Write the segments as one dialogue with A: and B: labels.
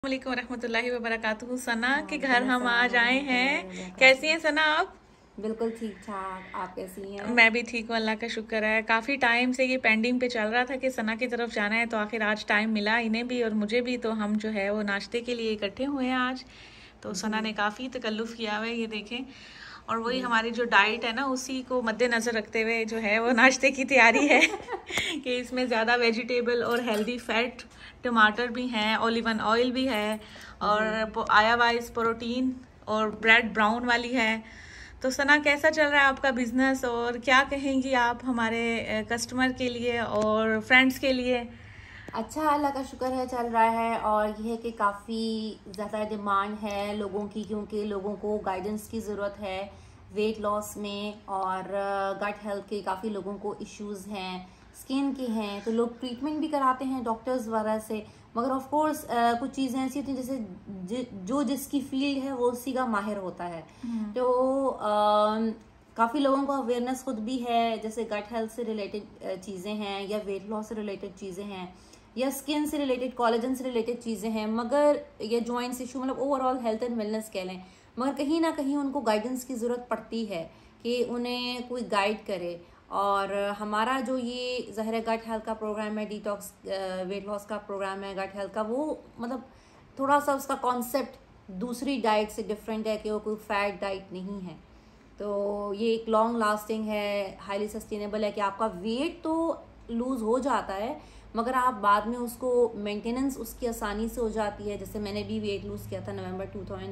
A: वालेकुम रहमतुल्लाहि व बरकातुहू। सना के घर हम आज आए हैं। कैसी हैं सना आप?
B: बिल्कुल ठीक ठाक। आप कैसी हैं?
A: मैं भी ठीक हूँ, अल्लाह का शुक्र है। काफ़ी टाइम से ये पेंडिंग पे चल रहा था कि सना की तरफ जाना है, तो आखिर आज टाइम मिला इन्हें भी और मुझे भी। तो हम जो है वो नाश्ते के लिए इकट्ठे हुए हैं आज। तो सना ने काफ़ी तकल्लुफ़ किया हुआ है, ये देखें। और वही हमारी जो डाइट है ना, उसी को मद्देनज़र रखते हुए जो है वो नाश्ते की तैयारी है कि इसमें ज़्यादा वेजिटेबल और हेल्दी फैट, टमाटर भी हैं, ऑलिवन ऑयल भी है और आयावाइज प्रोटीन और ब्रेड ब्राउन वाली है। तो सना, कैसा चल रहा है आपका बिजनेस और क्या कहेंगी आप हमारे कस्टमर के लिए और फ्रेंड्स के लिए?
B: अच्छा, अल्लाह का शुक्र है चल रहा है। और यह है कि काफ़ी ज़्यादा डिमांड है लोगों की, क्योंकि लोगों को गाइडेंस की ज़रूरत है वेट लॉस में। और गट हेल्थ के काफ़ी लोगों को इश्यूज हैं, स्किन के हैं, तो लोग ट्रीटमेंट भी कराते हैं डॉक्टर्स वगैरह से। मगर ऑफ कोर्स कुछ चीज़ें ऐसी होती हैं जैसे जो जिसकी फील्ड है वो उसी का माहिर होता है। तो काफ़ी लोगों को अवेयरनेस खुद भी है, जैसे गट हेल्थ से रिलेटेड चीज़ें हैं या वेट लॉस से रिलेटेड चीज़ें हैं या स्किन से रिलेटेड, कोलेजन से रिलेटेड चीज़ें हैं, मगर ये जॉइंट्स इशू, मतलब ओवरऑल हेल्थ एंड वेलनेस कह लें। मगर कहीं ना कहीं उनको गाइडेंस की ज़रूरत पड़ती है कि उन्हें कोई गाइड करे। और हमारा जो ये ज़ाहिर गट हेल्थ का प्रोग्राम है, डिटॉक्स वेट लॉस का प्रोग्राम है गट हेल्थ का, वो मतलब थोड़ा सा उसका कॉन्सेप्ट दूसरी डाइट से डिफरेंट है कि वो कोई फैट डाइट नहीं है। तो ये एक लॉन्ग लास्टिंग है, हाईली सस्टेनेबल है कि आपका वेट तो लूज़ हो जाता है मगर आप बाद में उसको मेंटेनेंस उसकी आसानी से हो जाती है। जैसे मैंने भी वेट लूज़ किया था नवंबर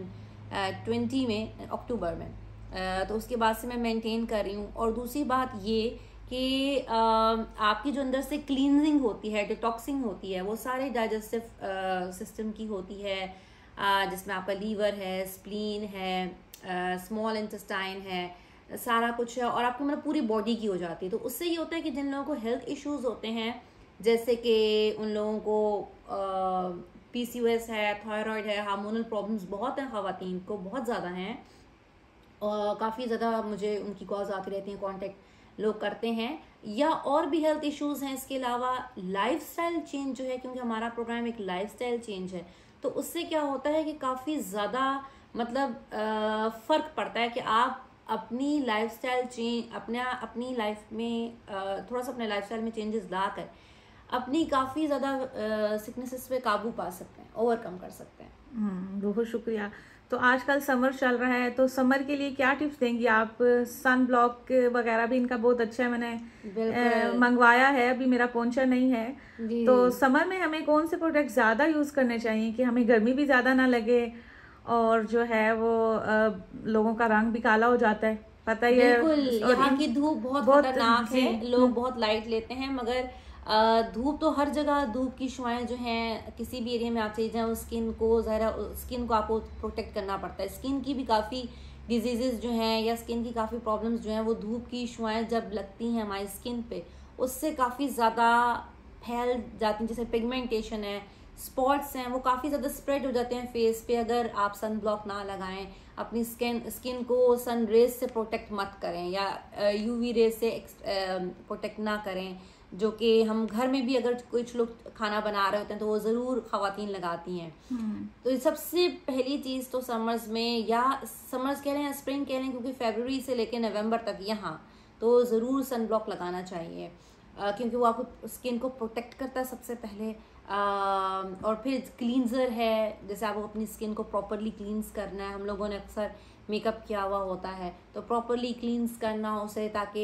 B: 2020 में, अक्टूबर में। तो उसके बाद से मैं मेंटेन कर रही हूँ। और दूसरी बात ये कि आपकी जो अंदर से क्लींजिंग होती है, डिटॉक्सिंग होती है, वो सारे डाइजेस्टिव सिस्टम की होती है, जिसमें आपका लीवर है, स्प्लीन है, स्मॉल इंटेस्टाइन है, सारा कुछ है। और आपकी मतलब पूरी बॉडी की हो जाती है। तो उससे ये होता है कि जिन लोगों को हेल्थ इश्यूज होते हैं, जैसे कि उन लोगों को पीसीओएस है, थायराइड है, हार्मोनल प्रॉब्लम्स बहुत हैं, ख़वातीन को बहुत ज़्यादा हैं और काफ़ी ज़्यादा मुझे उनकी कॉल्स आती रहती हैं, कांटेक्ट लोग करते हैं। या और भी हेल्थ इश्यूज हैं। इसके अलावा लाइफस्टाइल चेंज जो है, क्योंकि हमारा प्रोग्राम एक लाइफस्टाइल चेंज है, तो उससे क्या होता है कि काफ़ी ज़्यादा मतलब फ़र्क पड़ता है कि आप अपनी लाइफस्टाइल चेंज अपनी लाइफ में थोड़ा सा अपने लाइफस्टाइल में चेंजेस लाकर अपनी काफ़ी ज़्यादा सिकनेसेस पे काबू पा सकते हैं, ओवरकम कर सकते हैं।
A: बहुत शुक्रिया। तो आजकल समर चल रहा है, तो समर के लिए क्या टिप्स देंगी आप? सन ब्लॉक वगैरह भी इनका बहुत अच्छा है, मैंने मंगवाया है, अभी मेरा पहुंचा नहीं है। तो समर में हमें कौन से प्रोडक्ट ज़्यादा यूज़ करने चाहिए कि हमें गर्मी भी ज़्यादा ना लगे और जो है वो लोगों का रंग भी काला हो जाता है, पता ही है।
B: बिल्कुल, यहाँ की धूप बहुत खतरनाक है, लोग बहुत लाइट लेते हैं, मगर धूप तो हर जगह, धूप की शुआएं जो हैं किसी भी एरिया में आप चले जाएं, स्किन को ज़रा स्किन को आपको प्रोटेक्ट करना पड़ता है। स्किन की भी काफ़ी डिजीजेस जो हैं या स्किन की काफ़ी प्रॉब्लम्स जो हैं, वो धूप की शुआएं जब लगती हैं हमारी स्किन पे, उससे काफ़ी ज़्यादा फैल जाती हैं। जैसे पिगमेंटेशन है, स्पॉट्स हैं, वो काफ़ी ज़्यादा स्प्रेड हो जाते हैं फेस पे अगर आप सन ब्लॉक ना लगाएं। अपनी स्किन को सन रेज से प्रोटेक्ट मत करें या यूवी रेज से प्रोटेक्ट ना करें, जो कि हम घर में भी अगर कुछ लोग खाना बना रहे होते हैं तो वो ज़रूर ख़वातीन लगाती हैं। तो सबसे पहली चीज़ तो समर्स में, या समर्स कह रहे हैं या स्प्रिंग कह रहे हैं, क्योंकि फरवरी से लेकर नवंबर तक यहाँ तो ज़रूर सन ब्लॉक लगाना चाहिए, क्योंकि वो आपको स्किन को प्रोटेक्ट करता है सबसे पहले। और फिर क्लींजर है, जैसे आपको अपनी स्किन को प्रॉपरली क्लींस करना है। हम लोगों ने अक्सर मेकअप किया हुआ होता है, तो प्रॉपरली क्लींस करना उसे,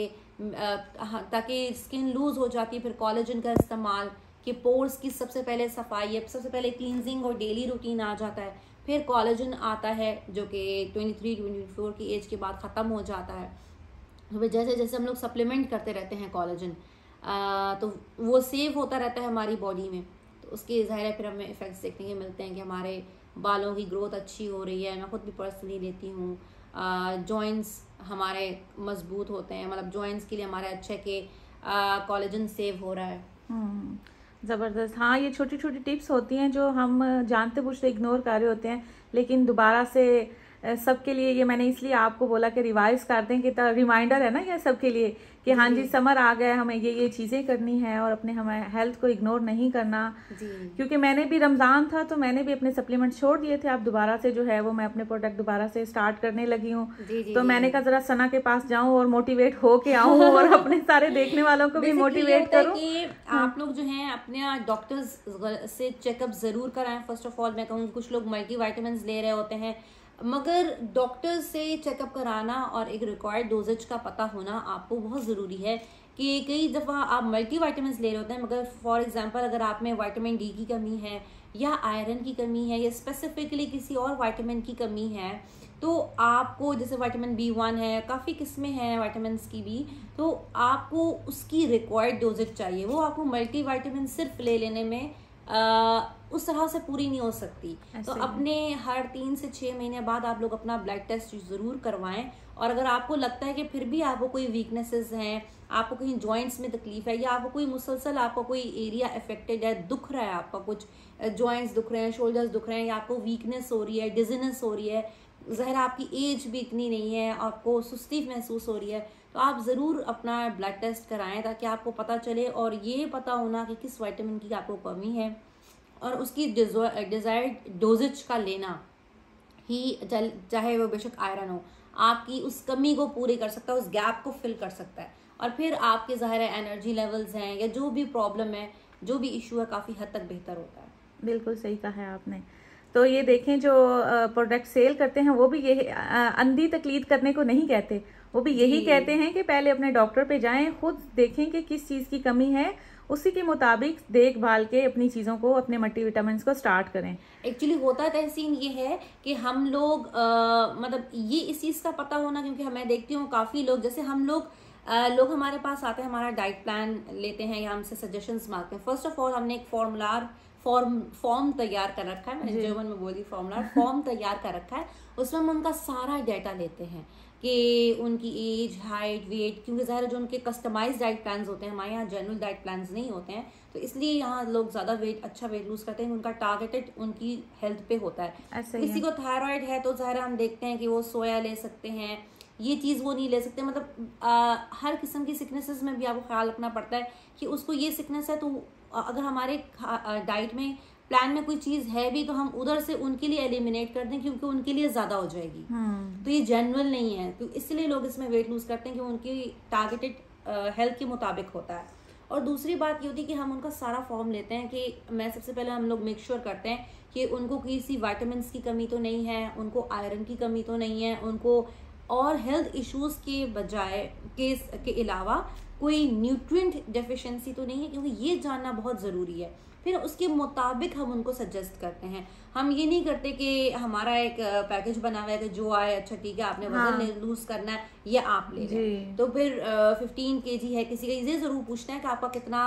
B: ताकि स्किन लूज हो जाती है। फिर कोलेजन का इस्तेमाल, कि पोर्स की सबसे पहले सफाई है, सबसे पहले क्लींजिंग और डेली रूटीन आ जाता है, फिर कोलेजन आता है जो कि 23-24 की एज के बाद ख़त्म हो जाता है। तो जैसे जैसे हम लोग सप्लीमेंट करते रहते हैं कोलेजन, तो वो सेव होता रहता है हमारी बॉडी में। तो उसके ज़ाहिर है फिर हमें इफ़ेक्ट्स देखने के मिलते हैं कि हमारे बालों की ग्रोथ अच्छी हो रही है। मैं खुद भी पर्सनली लेती हूँ। जॉइंट्स हमारे मजबूत होते हैं, मतलब जॉइंट्स के लिए हमारे अच्छे के कोलेजन सेव हो रहा है।
A: ज़बरदस्त। हाँ, ये छोटी छोटी टिप्स होती हैं जो हम जानते बूझते इग्नोर कर रहे होते हैं, लेकिन दोबारा से सबके लिए ये मैंने इसलिए आपको बोला कि रिवाइज कर दें कि रिमाइंडर है ना ये सबके लिए कि हाँ जी समर आ गया, हमें ये चीज़ें करनी है और अपने हमें हेल्थ को इग्नोर नहीं करना
B: जी।
A: क्योंकि मैंने भी रमज़ान था तो मैंने भी अपने सप्लीमेंट छोड़ दिए थे। अब दोबारा से जो है वो मैं अपने प्रोडक्ट दोबारा से स्टार्ट करने लगी हूँ। तो मैंने कहा ज़रा सना के पास जाऊँ और मोटिवेट हो के आऊँ और अपने सारे देखने वालों को भी मोटिवेट करूँ
B: कि आप लोग जो हैं अपने डॉक्टर्स से चेकअप ज़रूर कराएं। फर्स्ट ऑफ ऑल मैं कहूँगी कुछ लोग मल्टीविटामिन ले रहे होते हैं, मगर डॉक्टर से चेकअप कराना और एक रिक्वायर्ड डोजेज का पता होना आपको बहुत ज़रूरी है। कि कई दफ़ा आप मल्टीविटामिन ले रहे होते हैं मगर फॉर एग्जांपल अगर आप में विटामिन डी की कमी है या आयरन की कमी है या स्पेसिफिकली किसी और विटामिन की कमी है, तो आपको जैसे विटामिन B1 है, काफ़ी किस्में हैं विटामिन की भी, तो आपको उसकी रिक्वायर्ड डोजेज चाहिए। वो आपको मल्टीविटामिन सिर्फ ले लेने में उस तरह से पूरी नहीं हो सकती। तो अपने हर 3 से 6 महीने बाद आप लोग अपना ब्लड टेस्ट ज़रूर करवाएं। और अगर आपको लगता है कि फिर भी आपको कोई वीकनेसेस हैं, आपको कहीं जॉइंट्स में तकलीफ है या आपको कोई मुसलसल आपका कोई एरिया अफेक्टेड है, दुख रहा है, आपका कुछ जॉइंट्स दुख रहे हैं, शोल्डर्स दुख रहे हैं या आपको वीकनेस हो रही है, डिजीनेस हो रही है, ज़ाहिर आपकी एज भी इतनी नहीं है, आपको सुस्ती महसूस हो रही है, तो आप ज़रूर अपना ब्लड टेस्ट कराएं ताकि आपको पता चले और ये पता होना कि किस विटामिन की आपको कमी है और उसकी डिज़ायर्ड डोजेज का लेना ही, चाहे वो बेशक आयरन हो, आपकी उस कमी को पूरी कर सकता है, उस गैप को फिल कर सकता है। और फिर आपके ज़ाहिर एनर्जी लेवल्स हैं या जो भी प्रॉब्लम है, जो भी इशू है, काफ़ी हद तक बेहतर होता है।
A: बिल्कुल सही कहा है आपने। तो ये देखें जो प्रोडक्ट सेल करते हैं वो भी ये अंधी तकलीद करने को नहीं कहते, वो भी यही कहते हैं कि पहले अपने डॉक्टर पे जाएं, खुद देखें कि किस चीज़ की कमी है, उसी के मुताबिक देखभाल के अपनी चीज़ों को, अपने मल्टीविटामिन्स को स्टार्ट करें।
B: एक्चुअली होता तहसीन ये है कि हम लोग मतलब ये इस चीज़ का पता होना, क्योंकि मैं देखती हूँ काफ़ी लोग, जैसे हम लोग हमारे पास आते हैं, हमारा डाइट प्लान लेते हैं या हमसे सजेशंस मांगते हैं। फर्स्ट ऑफ ऑल हमने एक फॉर्म तैयार कर रखा है, मैंने जर्मन में बोली फॉर्म तैयार कर रखा है। उसमें हम उनका सारा डाटा लेते हैं कि उनकी एज, हाइट, वेट, क्योंकि ज़ाहिर जो उनके कस्टमाइज्ड डाइट प्लान्स होते हैं, हमारे यहाँ जनरल डाइट प्लान्स नहीं होते हैं, तो इसलिए यहाँ लोग ज़्यादा अच्छा वेट लूज करते हैं, उनका टारगेटेड उनकी हेल्थ पे होता है। किसी को थायराइड है तो ज़ाहिर हम देखते हैं कि वो सोया ले सकते हैं, ये चीज़ वो नहीं ले सकते। मतलब हर किस्म की सिकनेसेस में भी आपको ख्याल रखना पड़ता है कि उसको ये सिकनेस है, तो अगर हमारे डाइट में प्लान में कोई चीज़ है भी तो हम उधर से उनके लिए एलिमिनेट कर दें क्योंकि उनके लिए ज़्यादा हो जाएगी। तो ये जेन्युइन नहीं है, तो इसलिए लोग इसमें वेट लूज करते हैं कि उनकी टारगेटेड हेल्थ के मुताबिक होता है। और दूसरी बात ये होती है कि हम उनका सारा फॉर्म लेते हैं कि मैं सबसे पहले हम लोग मेक श्योर करते हैं कि उनको किसी विटामिन की कमी तो नहीं है, उनको आयरन की कमी तो नहीं है, उनको और हेल्थ इश्यूज के बजाय के अलावा कोई न्यूट्रिएंट डेफिशिएंसी तो नहीं है, क्योंकि ये जानना बहुत ज़रूरी है। फिर उसके मुताबिक हम उनको सजेस्ट करते हैं। हम ये नहीं करते कि हमारा एक पैकेज बना हुआ है कि जो आए अच्छा ठीक है, आपने वजन लूज करना है ये आप ले लें। तो फिर 15 kg है, किसी का ये ज़रूर पूछना है कि आपका कितना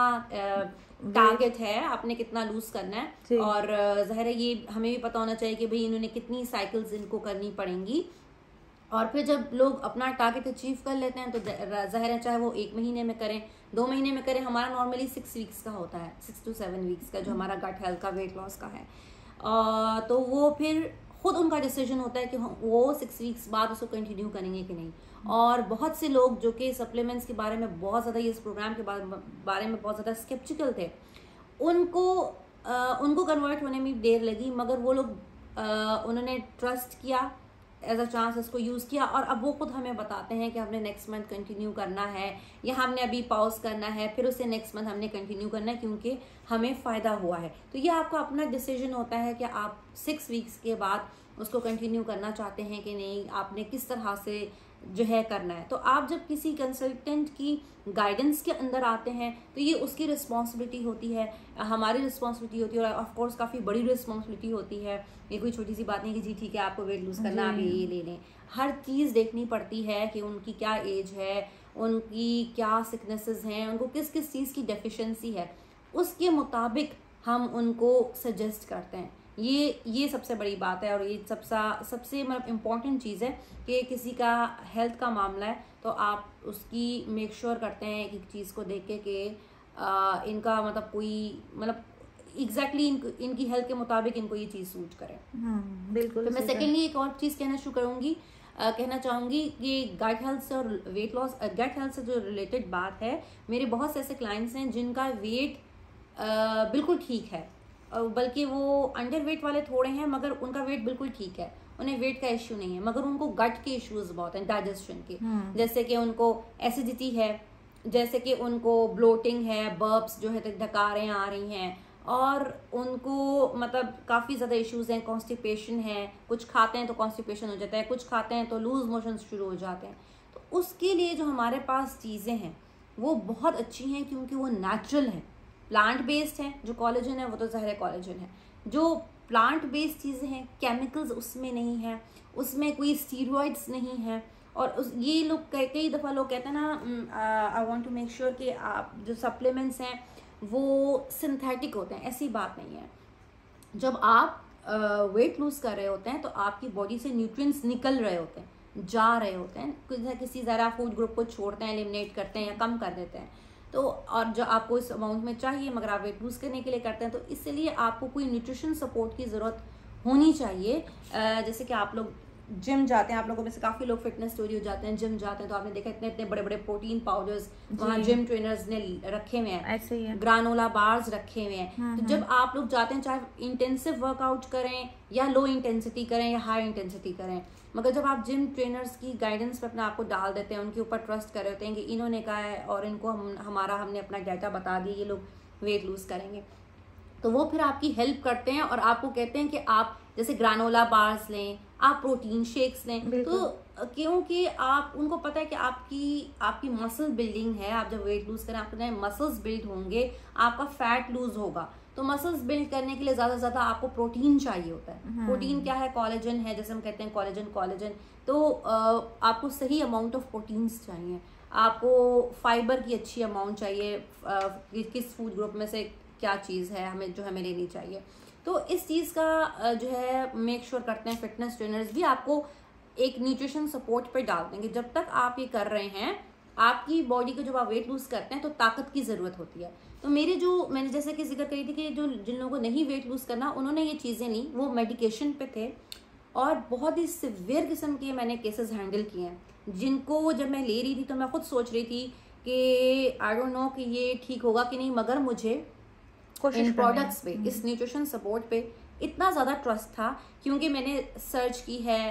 B: टारगेट है, आपने कितना लूज करना है। और ज़ाहिर है ये हमें भी पता होना चाहिए कि भाई इन्होंने कितनी साइकिल्स इनको करनी पड़ेंगी। और फिर जब लोग अपना टारगेट अचीव कर लेते हैं तो ज़ाहिर है चाहे वो 1 महीने में करें, 2 महीने में करें, हमारा नॉर्मली 6 वीक्स का होता है, 6 to 7 वीक्स का जो हमारा गट हेल्थ का वेट लॉस का है। तो वो फिर खुद उनका डिसीजन होता है कि वो 6 वीक्स बाद उसको कंटिन्यू करेंगे कि नहीं। और बहुत से लोग जो कि सप्लीमेंट्स के बारे में बहुत ज़्यादा, इस प्रोग्राम के बारे में बहुत ज़्यादा स्केप्टिकल थे, उनको कन्वर्ट होने में देर लगी, मगर वो लोग उन्होंने ट्रस्ट किया, एज अ चांस इसको यूज़ किया, और अब वो खुद हमें बताते हैं कि हमने नेक्स्ट मंथ कंटिन्यू करना है या हमने अभी पॉज करना है, फिर उसे नेक्स्ट मंथ हमने कंटिन्यू करना है क्योंकि हमें फ़ायदा हुआ है। तो ये आपका अपना डिसीजन होता है कि आप 6 वीक्स के बाद उसको कंटिन्यू करना चाहते हैं कि नहीं, आपने किस तरह से जो है करना है। तो आप जब किसी कंसल्टेंट की गाइडेंस के अंदर आते हैं तो ये उसकी रिस्पॉन्सिबिलिटी होती है, हमारी रिस्पॉन्सिबिलिटी होती है, और ऑफ कोर्स काफ़ी बड़ी रिस्पॉन्सिबिलिटी होती है। ये कोई छोटी सी बात नहीं कि जी ठीक है आपको वेट लूज़ करना, आप ये ले लें। हर चीज़ देखनी पड़ती है कि उनकी क्या एज है, उनकी क्या सिकनेसेस हैं, उनको किस किस चीज़ की डेफिशिएंसी है, उसके मुताबिक हम उनको सजेस्ट करते हैं। ये सबसे बड़ी बात है और ये सबसे मतलब इम्पॉर्टेंट चीज़ है कि किसी का हेल्थ का मामला है तो आप उसकी मेक श्योर करते हैं एक चीज़ को देख के कि इनका मतलब कोई मतलब एग्जैक्टली इनकी हेल्थ के मुताबिक इनको ये चीज़ सूट करे।
A: बिल्कुल।
B: तो मैं सेकेंडली एक और चीज़ कहना चाहूँगी कि गट हेल्थ से और वेट लॉस, गट हेल्थ से जो रिलेटेड बात है, मेरे बहुत से ऐसे क्लाइंट्स हैं जिनका वेट बिल्कुल ठीक है, बल्कि वो अंडर वेट वाले थोड़े हैं मगर उनका वेट बिल्कुल ठीक है, उन्हें वेट का इश्यू नहीं है, मगर उनको गट के इश्यूज बहुत हैं, डाइजेशन के। जैसे कि उनको एसिडिटी है, जैसे कि उनको ब्लोटिंग है, बर्ब्स जो है डकारें आ रही हैं, और उनको मतलब काफ़ी ज़्यादा इश्यूज हैं, कॉन्स्टिपेशन है, कुछ खाते हैं तो कॉन्स्टिपेशन हो जाता है, कुछ खाते हैं तो लूज मोशन शुरू हो जाते हैं। तो उसके लिए जो हमारे पास चीज़ें हैं वो बहुत अच्छी हैं, क्योंकि वो नेचुरल है, प्लांट बेस्ड है। जो कॉलेजन है वो तो ज़ाहिर है कॉलेजन है, जो प्लांट बेस्ड चीज़ें हैं, केमिकल्स उसमें नहीं है, उसमें कोई स्टीरॉइड्स नहीं है। और ये लोग कई दफ़ा लोग कहते हैं ना, I want to make sure कि आप जो सप्लीमेंट्स हैं वो सिंथेटिक होते हैं, ऐसी बात नहीं है। जब आप वेट लूज कर रहे होते हैं तो आपकी बॉडी से न्यूट्रिएंट्स निकल रहे होते हैं, जा रहे होते हैं, किसी ज़रा फूड ग्रुप को छोड़ते हैं, एलिमिनेट करते हैं या कम कर देते हैं। तो और जो आपको इस अमाउंट में चाहिए मगर आप वेट लूज करने के लिए करते हैं, तो इसलिए आपको कोई न्यूट्रिशन सपोर्ट की ज़रूरत होनी चाहिए। जैसे कि आप लोग जिम जाते हैं, आप लोगों में से काफ़ी लोग फिटनेस स्टूडियो जाते हैं, जिम जाते हैं, तो आपने देखा इतने इतने बड़े बड़े प्रोटीन पाउडर्स वहाँ जिम ट्रेनर्स ने रखे हुए हैं,
A: ऐसे ही है,
B: ग्रानोला बार्स रखे हुए हैं। तो जब आप लोग जाते हैं, चाहे इंटेंसिव वर्कआउट करें या लो इंटेंसिटी करें या हाई इंटेंसिटी करें, मगर जब आप जिम ट्रेनर्स की गाइडेंस पे अपने आप को डाल देते हैं, उनके ऊपर ट्रस्ट कर रहे होते हैं कि इन्होंने कहा है और इनको हमने अपना डाटा बता दिया, ये लोग वेट लूज करेंगे, तो वो फिर आपकी हेल्प करते हैं और आपको कहते हैं कि आप जैसे ग्रानोला बार्स लें, आप प्रोटीन शेक्स लें। तो क्योंकि आप उनको पता है कि आपकी मसल बिल्डिंग है, आप जब वेट लूज करें आपके मसल्स बिल्ड होंगे, आपका फैट लूज होगा, तो मसल्स बिल्ड करने के लिए ज़्यादा से ज़्यादा आपको प्रोटीन चाहिए होता है। प्रोटीन क्या है? कॉलेजन है, जैसे हम कहते हैं कॉलेजन। तो आपको सही अमाउंट ऑफ प्रोटीन्स चाहिए, आपको फाइबर की अच्छी अमाउंट चाहिए, किस फूड ग्रुप में से क्या चीज़ है हमें लेनी चाहिए। तो इस चीज़ का जो है मेक श्योर करते हैं फिटनेस ट्रेनर्स भी, आपको एक न्यूट्रिशन सपोर्ट पे डाल देंगे। जब तक आप ये कर रहे हैं, आपकी बॉडी को जब आप वेट लूज करते हैं तो ताकत की ज़रूरत होती है। तो मैंने जैसे कि जिक्र करी थी कि जिन लोगों को नहीं वेट लूज करना, उन्होंने ये चीज़ें ली, वो मेडिकेशन पे थे और बहुत ही सिवियर किस्म के मैंने केसेस हैंडल किए हैं, जिनको जब मैं ले रही थी तो मैं खुद सोच रही थी कि आई डोंट नो कि ये ठीक होगा कि नहीं, मगर मुझे इन प्रोडक्ट्स पे, इस न्यूट्रिशन सपोर्ट पे इतना ज़्यादा ट्रस्ट था, क्योंकि मैंने रिसर्च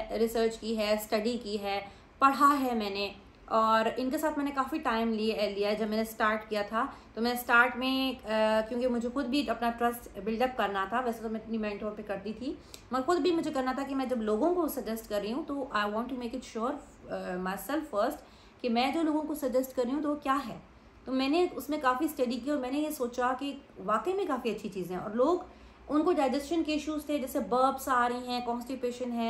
B: की है, स्टडी की है, पढ़ा है मैंने, और इनके साथ मैंने काफ़ी टाइम लिया है। जब मैंने स्टार्ट किया था तो मैं स्टार्ट में क्योंकि मुझे खुद भी अपना ट्रस्ट बिल्डअप करना था, वैसे तो मैं इतनी मेंटोर पे करती थी, मगर खुद भी मुझे करना था कि मैं जब लोगों को सजेस्ट कर रही हूँ तो I want to make it sure myself first कि मैं जो लोगों को सजेस्ट कर रही हूँ तो वो क्या है। तो मैंने उसमें काफ़ी स्टडी की और मैंने ये सोचा कि वाकई में काफ़ी अच्छी चीज़ें हैं, और लोग उनको डाइजेशन के इश्यूज थे, जैसे बर्ब्स आ रही हैं, कॉन्स्टिपेशन है,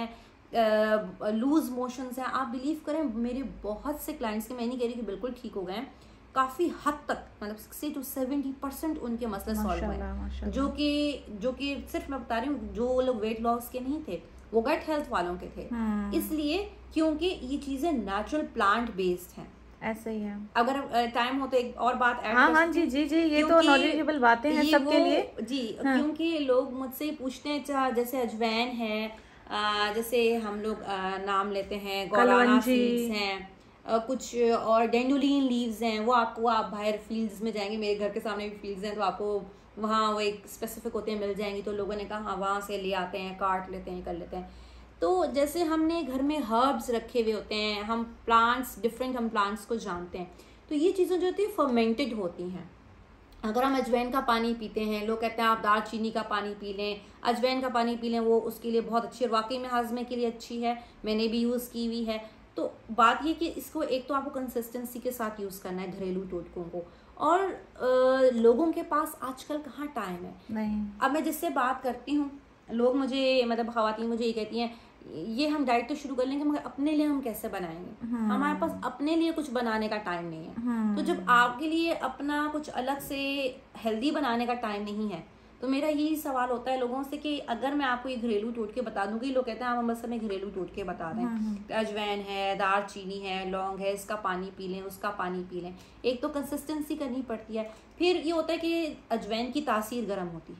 B: लूज मोशंस हैं। आप बिलीव करें, मेरे बहुत से क्लाइंट्स के, मैं नहीं कह रही कि बिल्कुल ठीक हो गए हैं, काफ़ी हद तक मतलब 60 to 70% उनके मसले सॉल्व हुए, जो कि सिर्फ मैं बता रही हूँ जो लोग वेट लॉस के नहीं थे, वो गट हेल्थ वालों के थे। इसलिए क्योंकि ये चीज़ें नेचुरल प्लांट बेस्ड हैं।
A: ऐसे ही है।
B: अगर टाइम हो तो एक और बात ऐड
A: हाँ जी, ये तो नॉलेजेबल बातें हैं सबके लिए
B: जी। क्योंकि लोग मुझसे पूछते हैं, जैसे अजवैन है, जैसे हम लोग नाम लेते हैं, गौराना सीड्स हैं, कुछ और डेंडुलिन लीव्स हैं, वो आप बाहर फील्ड्स में जाएंगे, मेरे घर के सामने भी फील्ड्स हैं, तो आपको वहाँ वो एक स्पेसिफिक होते हैं, मिल जाएंगी। तो लोगों ने कहा हाँ, वहाँ से ले आते हैं, काट लेते हैं, कर लेते हैं। तो जैसे हमने घर में हर्ब्स रखे हुए होते हैं, हम प्लांट्स को जानते हैं, तो ये चीज़ें जो होती है फर्मेंटेड होती हैं। अगर हम अजवैन का पानी पीते हैं, लोग कहते हैं आप दालचीनी का पानी पी लें, अजवैन का पानी पी लें, वो उसके लिए बहुत अच्छी है, वाकई में हाजमे के लिए अच्छी है, मैंने भी यूज़ की हुई है। तो बात ये कि इसको एक तो आपको कंसिस्टेंसी के साथ यूज़ करना है, घरेलू टोटकों को, और लोगों के पास आजकल कहाँ टाइम है नहीं। अब मैं जिससे बात करती हूँ, लोग मुझे मतलब ख़वातीन मुझे ये कहती हैं, ये हम डाइट तो शुरू कर लेंगे मगर अपने लिए हम कैसे बनाएंगे, हमारे पास अपने लिए कुछ बनाने का टाइम नहीं है। तो जब आपके लिए अपना कुछ अलग से हेल्दी बनाने का टाइम नहीं है, तो मेरा यही सवाल होता है लोगों से कि अगर मैं आपको ये घरेलू टोटके बता दूंगी, लोग कहते हैं आप बस हमें घरेलू टोटके बता दें, अजवैन है, दालचीनी है, लौंग है, इसका पानी पी लें, उसका पानी पी लें। एक तो कंसिस्टेंसी करनी पड़ती है। फिर ये होता है कि अजवैन की तासीर गर्म होती है,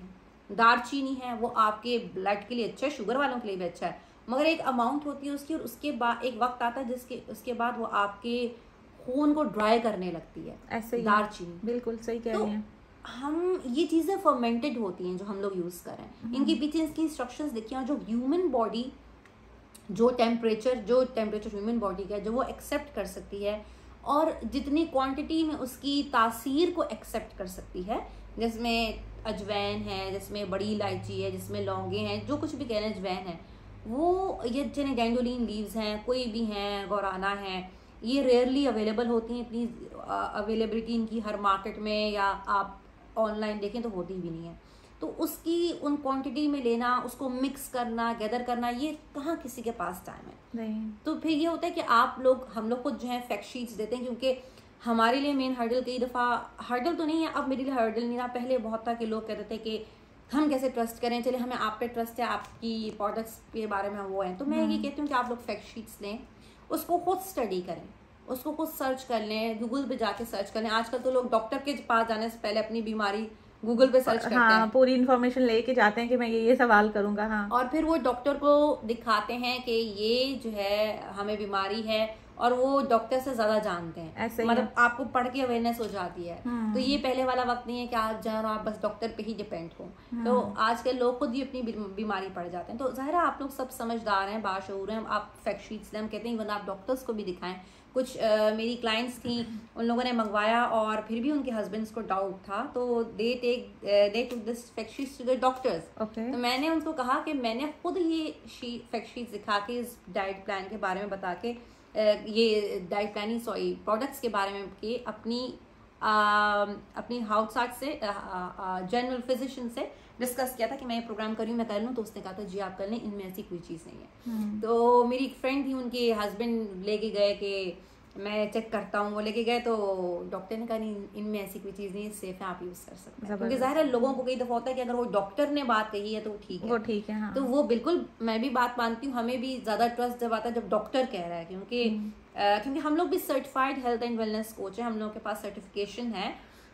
B: दालचीनी है वो आपके ब्लड के लिए अच्छा है, शुगर वालों के लिए भी अच्छा है, मगर एक अमाउंट होती है उसकी, और उसके बाद एक वक्त आता है जिसके उसके बाद वो आपके खून को ड्राई करने लगती है,
A: ऐसे ही
B: दालचीनी।
A: बिल्कुल सही कह रही हैं।
B: हम ये चीज़ें फर्मेंटेड होती हैं जो हम लोग यूज़ कर रहे हैं, इनके पीछे इसकी इंस्ट्रक्शंस देखिए, और जो ह्यूमन बॉडी जो टेम्परेचर ह्यूमन बॉडी का जो वो एक्सेप्ट कर सकती है, और जितनी क्वांटिटी में उसकी तासीर को एक्सेप्ट कर सकती है, जिसमें अजवैन है, जिसमें बड़ी इलायची है, जिसमें लौंगे हैं, जो कुछ भी कह रहे हैं अजवैन है, वो ये जैसे डैंडोलिन लीव्स हैं, कोई भी हैं, गौराना है, ये रेयरली अवेलेबल होती हैं, इतनी अवेलेबिलिटी इनकी हर मार्केट में या आप ऑनलाइन देखें तो होती भी नहीं है। तो उसकी उन क्वांटिटी में लेना, उसको मिक्स करना, गैदर करना, ये कहाँ किसी के पास टाइम है
A: नहीं।
B: तो फिर ये होता है कि आप लोग हम लोग को जो है फैक्ट शीट्स देते हैं, क्योंकि हमारे लिए मेन हर्डल कई दफ़ा हर्डल तो नहीं है, अब मेरे लिए हर्डल नहीं रहा, पहले बहुत था कि लोग कहते थे कि हम कैसे ट्रस्ट करें, चले हमें आप पे ट्रस्ट है, आपकी प्रोडक्ट्स के बारे में हम वो हैं, तो मैं ये कहती हूँ कि आप लोग फैक्ट शीट्स लें, उसको खुद स्टडी करें, उसको खुद सर्च कर लें, गूगल पे जाके सर्च कर लें। आजकल तो लोग डॉक्टर के पास जाने से पहले अपनी बीमारी गूगल पे सर्च करते हैं,
A: पूरी इन्फॉर्मेशन लेके जाते हैं कि मैं ये सवाल करूंगा। हाँ,
B: और फिर वो डॉक्टर को दिखाते हैं कि ये जो है हमें बीमारी है, और वो डॉक्टर से ज्यादा जानते हैं,
A: ऐसे ही
B: मतलब आपको पढ़ के अवेयरनेस हो जाती है। तो ये पहले वाला वक्त नहीं है कि आप जान आप बस डॉक्टर पे ही डिपेंड हो। तो आजकल लोग खुद ही अपनी बीमारी पड़ जाते हैं। तो ज़ाहिर है आप लोग सब समझदार हैं, बाशऊर हैं, आप फैक्ट शीट्स हम कहते हैं, आप डॉक्टर्स को भी दिखाएं। कुछ मेरी क्लाइंट्स थी, उन लोगों ने मंगवाया और फिर भी उनके हस्बैंड्स को डाउट था, तो they took this fact sheets to the doctors. तो मैंने उनको कहा कि मैंने खुद ये फैक्ट शीट्स दिखा के, इस डाइट प्लान के बारे में बता के, ये डाइट प्लानिंग प्रोडक्ट्स के बारे में कि अपनी हाउस सर्जन से, जनरल फिजिशियन से डिस्कस किया था कि मैं ये प्रोग्राम करूँ, मैं कर लूँ, तो उसने कहा था जी आप कर लें, इनमें ऐसी कोई चीज़ नहीं है। तो मेरी एक फ्रेंड थी, उनके हस्बैंड लेके गए कि मैं चेक करता हूँ, वो लेके गए तो डॉक्टर ने कहा नहीं इनमें ऐसी कोई चीज़ नहीं, सेफ है, आप यूज़ कर सकते हैं। क्योंकि ज़ाहिर है लोगों को कई दफ़ा होता है कि अगर वो डॉक्टर ने बात कही है तो ठीक है,
A: वो ठीक है। हाँ।
B: तो वो बिल्कुल मैं भी बात मानती हूँ, हमें भी ज़्यादा ट्रस्ट जब आता है जब डॉक्टर कह रहा है, क्योंकि हम लोग भी certified health and wellness coach है, हम लोग के पास सर्टिफिकेशन है।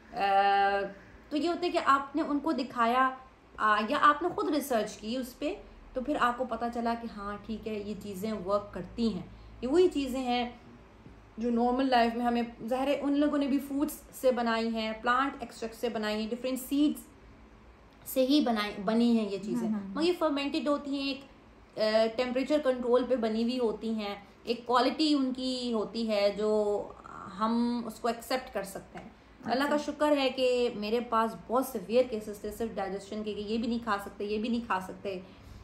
B: तो ये होता है कि आपने उनको दिखाया या आपने खुद रिसर्च की उस पर, तो फिर आपको पता चला कि हाँ ठीक है ये चीज़ें वर्क करती हैं। ये वही चीज़ें हैं जो नॉर्मल लाइफ में हमें, ज़ाहिर है उन लोगों ने भी फूड्स से बनाई हैं, प्लांट एक्सट्रैक्ट से बनाई हैं, डिफरेंट सीड्स से ही बनी हैं ये चीज़ें, मगर ये फर्मेंटेड होती हैं, एक टेम्परेचर कंट्रोल पे बनी हुई होती हैं, एक क्वालिटी उनकी होती है जो हम उसको एक्सेप्ट कर सकते हैं। अल्लाह का शुक्र है कि मेरे पास बहुत सीवियर केसेस थे सिर्फ डाइजेशन के, ये भी नहीं खा सकते, ये भी नहीं खा सकते,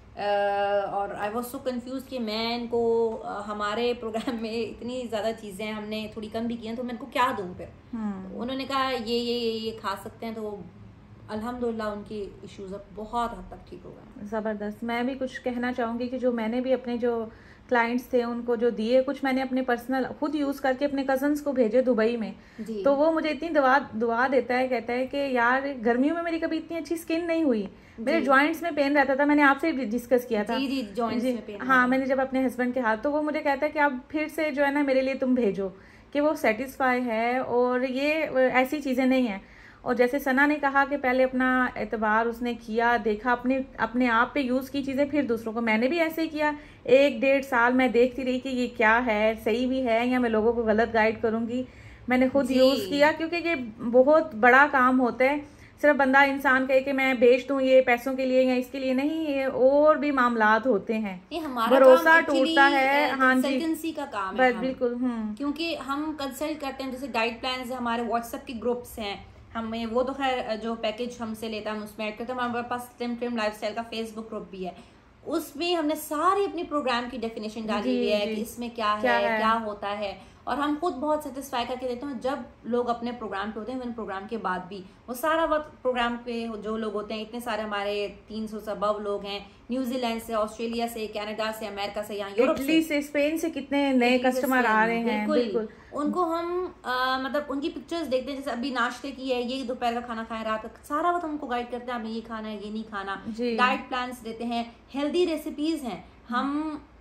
B: और आई वॉज सो कन्फ्यूज कि मैं इनको हमारे प्रोग्राम में इतनी ज़्यादा चीज़ें हमने थोड़ी कम भी की हैं, तो मैं इनको क्या दूँ फिर। तो उन्होंने कहा ये खा सकते हैं, तो अल्हम्दुलिल्लाह उनके इश्यूज अब बहुत हद तक ठीक हो गए।
A: ज़बरदस्त। मैं भी कुछ कहना चाहूँगी कि जो मैंने भी अपने जो क्लाइंट्स थे उनको जो दिए, कुछ मैंने अपने पर्सनल खुद यूज़ करके अपने कज़न्स को भेजे दुबई में, तो वो मुझे इतनी दुआ देता है, कहता है कि यार गर्मियों में मेरी कभी इतनी अच्छी स्किन नहीं हुई, मेरे जॉइंट्स में पेन रहता था, मैंने आपसे भी डिस्कस किया था।
B: जी जॉइंट्स में पेन।
A: हाँ, मैंने जब अपने हस्बैंड के हाथ, तो वो मुझे कहता है कि आप फिर से जो है ना मेरे लिए तुम भेजो, कि वो सेटिस्फाई है, और ये ऐसी चीज़ें नहीं हैं। और जैसे सना ने कहा कि पहले अपना एतबार उसने किया, देखा, अपने आप पे यूज़ की चीज़ें, फिर दूसरों को। मैंने भी ऐसे ही किया, 1-1.5 साल मैं देखती रही कि ये क्या है, सही भी है या मैं लोगों को गलत गाइड करूँगी। मैंने खुद यूज़ किया, क्योंकि ये बहुत बड़ा काम होता है। सिर्फ बंदा इंसान कहे कि मैं बेच दूं ये पैसों के लिए या इसके लिए नहीं, ये और भी मामलात होते हैं, भरोसा टूटता है। हाँ जी,
B: कंसल्टेंसी का काम है
A: बिल्कुल।
B: क्योंकि हम कंसल्ट करते हैं, जैसे डाइट प्लान हमारे व्हाट्सएप के ग्रुप्स हैं, हमें वो तो खैर जो पैकेज हमसे लेता है हम उसमें ऐड करते हैं। हमारे पास स्लिम लाइफस्टाइल का फेसबुक ग्रुप भी है, उसमें हमने सारी अपनी प्रोग्राम की डेफिनेशन डाली हुई है कि इसमें क्या है, क्या होता है, और हम खुद बहुत सेटिस्फाई करके देते हैं। जब लोग अपने प्रोग्राम पे होते हैं, प्रोग्राम के बाद भी वो सारा वक्त प्रोग्राम पे जो लोग होते हैं, इतने सारे हमारे 300 से अबव लोग हैं, न्यूजीलैंड से, ऑस्ट्रेलिया से, कनाडा से, अमेरिका से, यहाँ यूरोप
A: से, स्पेन से कितने नए कस्टमर आ रहे हैं। बिल्कुल
B: उनको हम मतलब उनकी पिक्चर्स देखते हैं, जैसे अभी नाश्ते की है, ये दोपहर का खाना खाए, रात का, सारा वक्त हमको गाइड करते हैं, हमें ये खाना है, ये नहीं खाना। डाइट प्लान्स देते हैं, हेल्दी रेसिपीज हैं, हम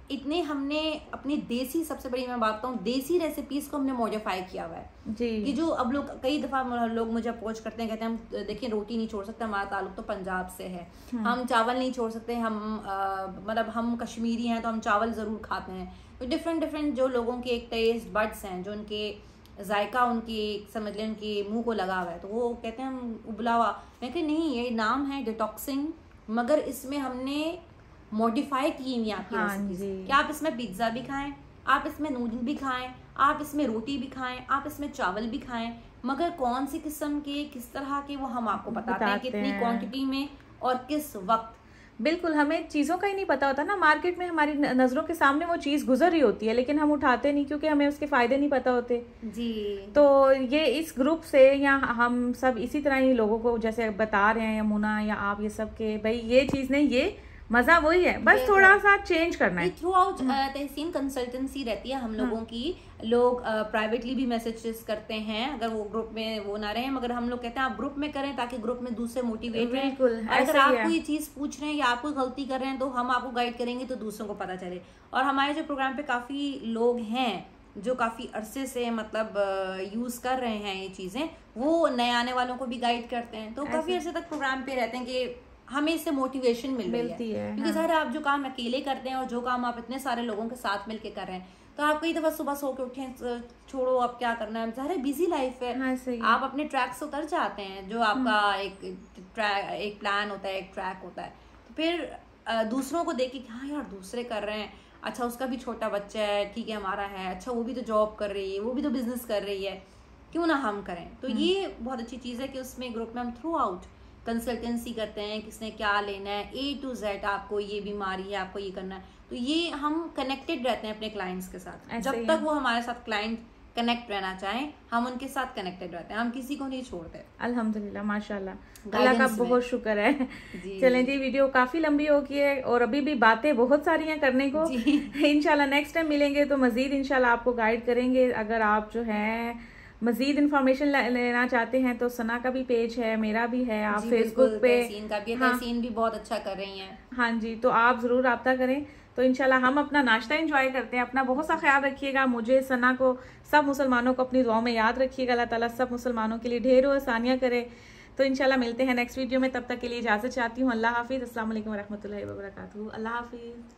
B: इतने हमने अपनी देसी, सबसे बड़ी मैं बात बताऊँ, देसी रेसिपीज को हमने मॉडिफाई किया हुआ है
A: जी।
B: कि जो अब लोग कई दफा लोग मुझे अप्रोच करते हैं, कहते हैं हम देखिए रोटी नहीं छोड़ सकते, हमारा ताल्लुक तो पंजाब से है, हम चावल नहीं छोड़ सकते, हम मतलब हम कश्मीरी हैं तो हम चावल जरूर खाते हैं। तो डिफरेंट जो लोगों के एक टेस्ट बड्स हैं, जो उनके जायका उनकी समझ लें उनके मुंह को लगा हुआ है, तो वो कहते हैं हम उबला हुआ। मैं कहती नहीं, ये नाम है डिटॉक्सिंग, मगर इसमें हमने मॉडिफाई की हुई आपकी रेसिपीज कि आप इसमें पिज्जा भी खाएं, आप इसमें नूडल भी खाएं, आप इसमें रोटी भी खाएं, आप इसमें चावल भी खाएं, मगर कौन सी किस्म के, किस तरह के, वो हम आपको बताते हैं कितनी क्वांटिटी में और किस वक्त।
A: बिल्कुल, हमें चीज़ों का ही नहीं पता होता ना, मार्केट में हमारी नज़रों के सामने वो चीज़ गुजर रही होती है, लेकिन हम उठाते नहीं क्योंकि हमें उसके फ़ायदे नहीं पता होते
B: जी।
A: तो ये इस ग्रुप से या हम सब इसी तरह ही लोगों को जैसे बता रहे हैं यमुना या आप ये सब के भाई ये चीज़ नहीं, ये मजा वही है, बस थोड़ा सा चेंज करना है।
B: थ्रू आउट तहसीन कंसल्टेंसी रहती है हम लोगों की, लोग प्राइवेटली भी मैसेजेस करते हैं अगर वो ग्रुप में वो ना रहे, मगर हम लोग कहते हैं आप ग्रुप में करें ताकि ग्रुप में दूसरे मोटिवेट रहें। अगर आप कोई चीज पूछ रहे हैं या आप कोई गलती कर रहे हैं तो हम आपको गाइड करेंगे तो दूसरों को पता चले। और हमारे जो प्रोग्राम पे काफी लोग हैं जो काफी अरसे से मतलब यूज कर रहे हैं ये चीजें, वो नए आने वालों को भी गाइड करते हैं, तो काफी अरसे तक प्रोग्राम पे रहते हैं कि हमें इससे मोटिवेशन मिलती है क्योंकि सारे आप जो काम अकेले करते हैं और जो काम आप इतने सारे लोगों के साथ मिलके कर रहे हैं, तो आप कई दफा सुबह सो के उठे, छोड़ो अब क्या करना है, सारे बिजी लाइफ है। आप अपने ट्रैक से उतर जाते हैं, जो आपका एक प्लान होता है, एक ट्रैक होता है, तो फिर दूसरों को देख के हाँ यार दूसरे कर रहे हैं, अच्छा उसका भी छोटा बच्चा है, ठीक है हमारा है, अच्छा वो भी तो जॉब कर रही है, वो भी तो बिजनेस कर रही है, क्यों ना हम करें। तो ये बहुत अच्छी चीज है कि उसमें ग्रुप में हम थ्रू आउट कंसल्टेंसी करते हैं, किसने क्या लेना है, A to Z, आपको ये बीमारी है, आपको ये करना है, तो ये हम कनेक्टेड रहते हैं अपने क्लाइंट्स के साथ। जब तक वो हमारे साथ क्लाइंट कनेक्ट रहना चाहें, हम उनके साथ कनेक्टेड रहते हैं, हम किसी को नहीं छोड़ते।
A: अल्हम्दुलिल्लाह, माशाल्लाह, अल्लाह का बहुत शुक्र है। चलें जी, वीडियो काफी लंबी हो गई है और अभी भी बातें बहुत सारी हैं करने को। इंशाल्लाह नेक्स्ट टाइम मिलेंगे तो मजीद इंशाल्लाह आपको गाइड करेंगे। अगर आप जो है मजीद इन्फॉर्मेशन लेना चाहते हैं तो सना का भी पेज है, मेरा भी है, आप फेसबुक पे तहसीन
B: भी बहुत अच्छा कर रही हैं।
A: हाँ जी, तो आप जरूर रब्ता करें। तो इंशाल्लाह हम अपना नाश्ता एंजॉय करते हैं। अपना बहुत सा ख्याल रखिएगा, मुझे, सना को, सब मुसलमानों को अपनी दुआओं में याद रखिएगा। अल्लाह ताला सब मुसलमानों के लिए ढेरों आसानियां करे। तो इंशाल्लाह मिलते हैं नेक्स्ट वीडियो में, तब तक के लिए इजाजत चाहती हूँ। अल्लाह हाफिज, अस्सलाम वालेकुम रहमतुल्लाहि व बरकातहू। अल्लाह हाफिज।